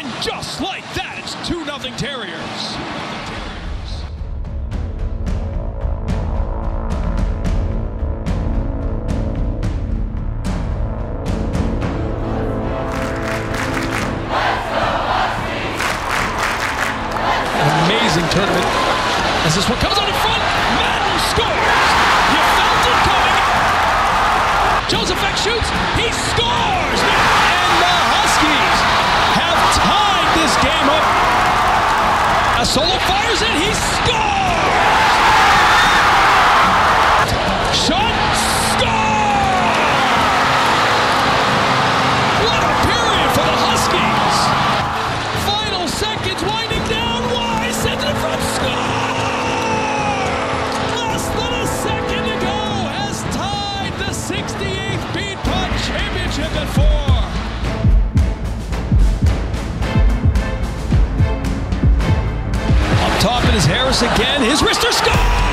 And just like that, it's 2-0 Terriers. Amazing tournament. As this one comes on in front, Madden scores! You felt it coming! Joseph shoots, he scores! And the Huskies have tied this game up. A solo fires in, he scores! Shot, score! What a period for the Huskies! Final seconds winding down, wide, sent to the front, score! Less than a second to go has tied the 68th Beanpot Championship at 4. Top it is Harris again, his wrister scores!